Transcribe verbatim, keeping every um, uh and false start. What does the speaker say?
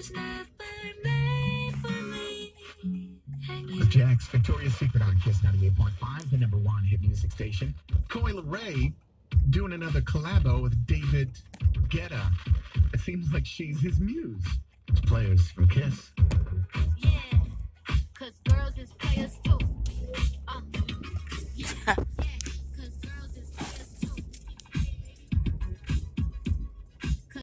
With Jack's Victoria's Secret on Kiss ninety-eight point five, the number one hit music station. Coi Leray doing another collabo with David Guetta. It seems like she's his muse. It's Players from Kiss.